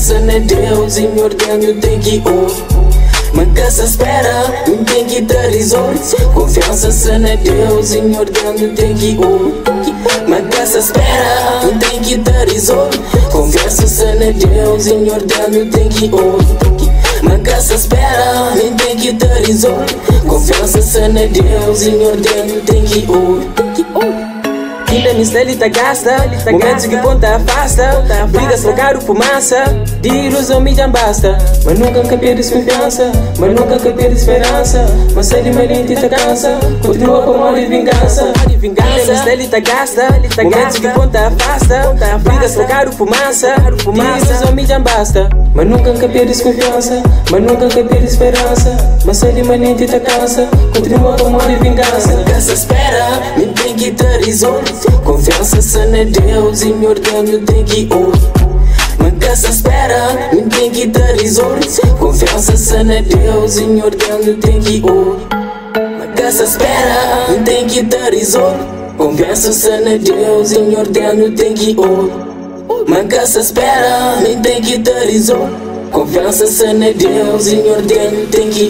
Confiança na Deus e me ordenho tem que manca se espera, não tem que ter risonho. Confiança na Deus e me ordenho tem que manca se espera, não tem que ter risonho. Confiança na Deus e me ordenho tem que manca se espera, nem tem que ter risonho. Confiança na Deus e me ordenho tem que Ainda me está gasta, momentos que ponta afasta. Brigas, caro, fumaça, de ilusão me já basta. Mas nunca perdi desconfiança, mas nunca perdi esperança. Mas se ele me te cansa, continua com amor e vingança. Ainda me está gasta, momentos que ponta afasta. Brigas, caro, fumaça, de ilusão me já basta. Mas nunca perdi desconfiança, mas nunca perdi esperança. Mas se ele me te cansa, continua com amor e vingança. Nunca se espera, nem tem que ter risonho. Confiança na Deus e me ordenho tem que manca se espera, nem tem que ter risonho. Confiança na Deus e me ordenho tem que manca se espera, nem tem que ter risonho. Confiança na Deus e me ordenho tem que manca se espera, nem tem que ter risonho. Confiança na Deus e me ordenho tem que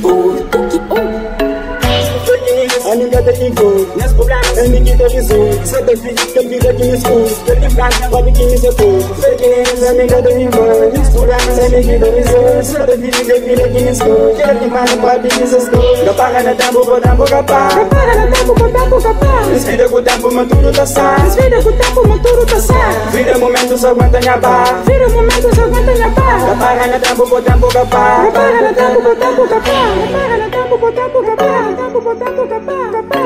a nunca te ficou, meus problemas é ninguém te avisou. Só te fiz que eu vida que me expus. Eu te flagra, pode que me sepou. Feliz, amiga do irmão. Meus problemas é ninguém te avisou. Só te fiz que eu vida que me expus. Quero que mais não pode que se expus. Gapaga na tambo, vou tambo capá. Gapaga na tambo, vou tambo capá. Respira com o tempo, maturo tá sá. Respira com o tempo, maturo tá sá. Vira momento, só aguenta minha pá. Vira momento, só aguenta minha pá. Gapaga na tambo, vou tambo capá. Gapaga na tambo, vou tambo capá. Gapaga na tambo, vou tambo capá. Tambo, vou tambo capá.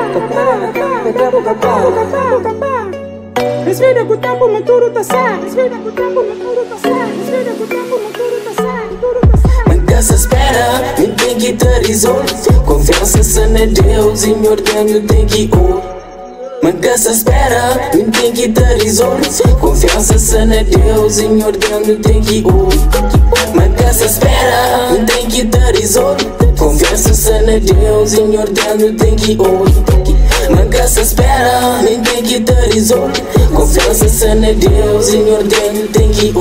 Respira com o tempo, maturo tá sá. Respira com o tempo, maturo tá sá. Respira com o tempo, maturo tá sá. Manca se espera, nem tem que ter risonho. Confiança na Deus e me ordenho tem que manca se espera, nem tem que ter risonho. Confiança na Deus e me ordenho tem que manca se espera, nem tem que ter risonho. Confiança na Deus e me ordenho tem que manca se espera, nem tem que ter risonho. Confiança na Deus e me ordenho tem que